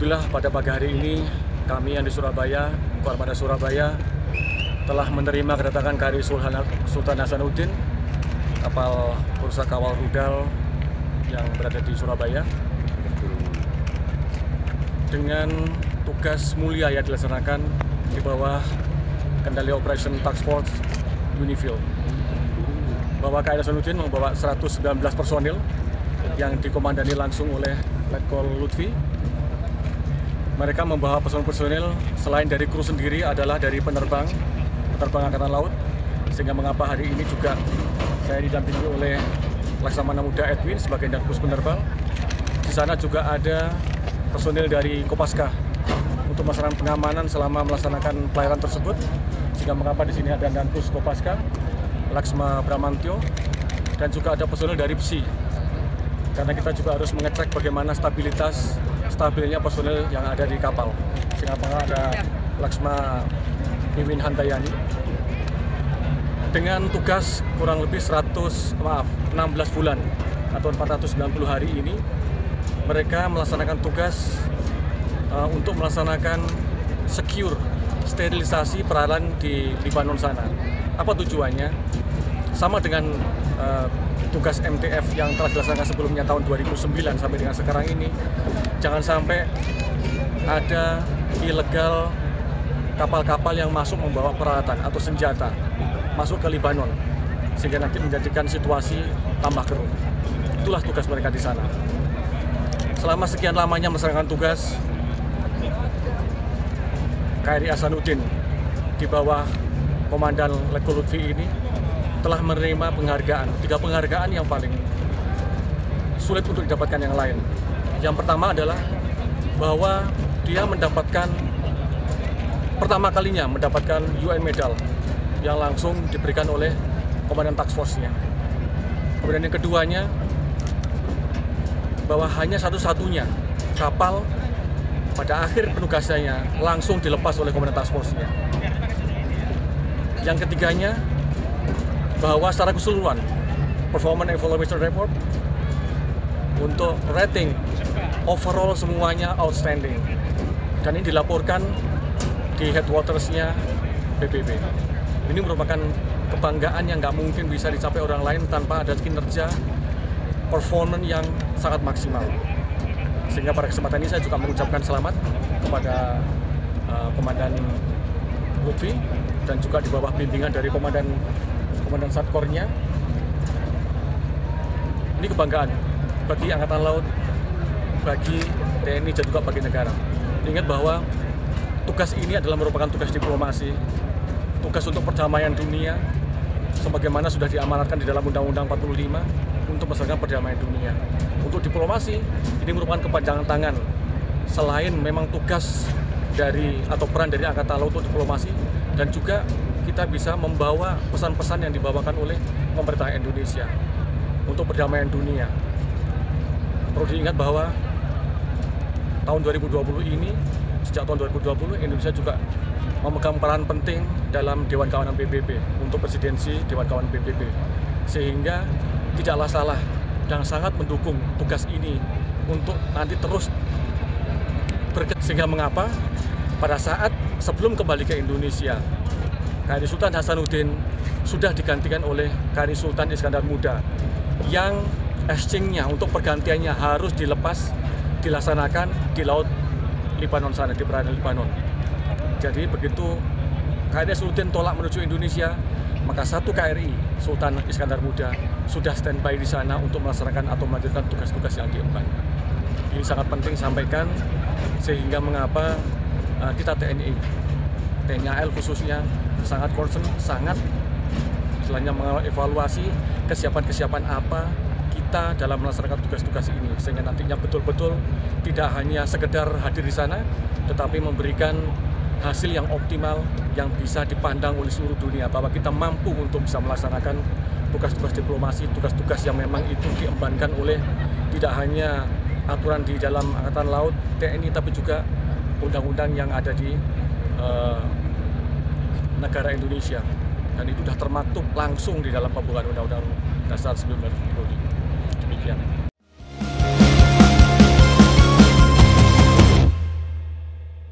Alhamdulillah pada pagi hari ini kami yang di Surabaya, Armada Surabaya telah menerima kedatangan KRI Sultan Hasanuddin, kapal Bursa Kawal Rudal yang berada di Surabaya, dengan tugas mulia yang dilaksanakan di bawah kendali Operation Task Force UNIFIL. Bahwa KRI Hasanuddin membawa 119 personil yang dikomandani langsung oleh Letkol Lutfi. Mereka membawa personil selain dari kru sendiri adalah dari penerbang Angkatan Laut, sehingga mengapa hari ini juga saya didampingi oleh Laksamana Muda Edwin sebagai Danpus Penerbang. Di sana juga ada personil dari Kopaska untuk melaksanakan pengamanan selama melaksanakan pelayaran tersebut, sehingga mengapa di sini ada Danpus Kopaska, Laksma Bramantyo, dan juga ada personil dari PSI. Karena kita juga harus mengecek bagaimana stabilnya personil yang ada di kapal. Sehingga ada Laksma Mimin Handayani dengan tugas kurang lebih 16 bulan atau 490 hari ini. Mereka melaksanakan tugas untuk melaksanakan secure sterilisasi peralatan di Libanon sana. Apa tujuannya? Sama dengan tugas MTF yang telah dilaksanakan sebelumnya tahun 2009 sampai dengan sekarang ini. Jangan sampai ada ilegal kapal-kapal yang masuk membawa peralatan atau senjata masuk ke Libanon, sehingga nanti menjadikan situasi tambah keruh. Itulah tugas mereka di sana. Selama sekian lamanya melaksanakan tugas, KRI Hasanuddin di bawah Komandan Letkol Lutfi ini telah menerima penghargaan, 3 penghargaan yang paling sulit untuk didapatkan yang lain. Yang pertama adalah bahwa dia mendapatkan pertama kalinya mendapatkan UN Medal yang langsung diberikan oleh Komandan Task Force-nya. Kemudian yang keduanya, bahwa hanya satu-satunya kapal pada akhir penugasannya langsung dilepas oleh Komandan Task Force-nya. Yang ketiganya, bahwa secara keseluruhan Performance Evaluation Report untuk rating overall semuanya outstanding, dan ini dilaporkan di headwaters-nya PBB. Ini merupakan kebanggaan yang nggak mungkin bisa dicapai orang lain tanpa ada kinerja performance yang sangat maksimal. Sehingga pada kesempatan ini saya juga mengucapkan selamat kepada Komandan Lutfi, dan juga di bawah bimbingan dari Komandan Satkornya. Ini kebanggaan bagi Angkatan Laut, bagi TNI, dan juga bagi negara. Ingat bahwa tugas ini adalah merupakan tugas diplomasi, tugas untuk perdamaian dunia, sebagaimana sudah diamanatkan di dalam Undang-Undang 45 untuk melaksanakan perdamaian dunia. Untuk diplomasi, ini merupakan kepanjangan tangan. Selain memang tugas dari atau peran dari Angkatan Laut untuk diplomasi, dan juga kita bisa membawa pesan-pesan yang dibawakan oleh pemerintah Indonesia untuk perdamaian dunia. Perlu diingat bahwa tahun 2020 ini, sejak tahun 2020, Indonesia juga memegang peran penting dalam Dewan Keamanan PBB untuk presidensi Dewan Keamanan PBB, sehingga tidaklah salah dan sangat mendukung tugas ini untuk nanti terus berkembang. Sehingga mengapa pada saat sebelum kembali ke Indonesia, KRI Sultan Hasanuddin sudah digantikan oleh KRI Sultan Iskandar Muda, yang exchange-nya untuk pergantiannya harus dilaksanakan di Laut Libanon sana, di perairan Libanon. Jadi begitu KRI Hasanuddin tolak menuju Indonesia, maka satu KRI Sultan Iskandar Muda sudah standby di sana untuk melaksanakan atau melanjutkan tugas-tugas yang diemban. Ini sangat penting sampaikan, sehingga mengapa kita TNI AL khususnya sangat concern, sangat istilahnya mengevaluasi kesiapan apa kita dalam melaksanakan tugas-tugas ini, sehingga nantinya betul-betul tidak hanya sekedar hadir di sana, tetapi memberikan hasil yang optimal yang bisa dipandang oleh seluruh dunia, bahwa kita mampu untuk bisa melaksanakan tugas-tugas diplomasi, tugas-tugas yang memang itu diembankan oleh tidak hanya aturan di dalam Angkatan Laut TNI, tapi juga undang-undang yang ada di negara Indonesia, dan itu sudah termaktub langsung di dalam pembukaan Undang-Undang Dasar 1945. Demikian.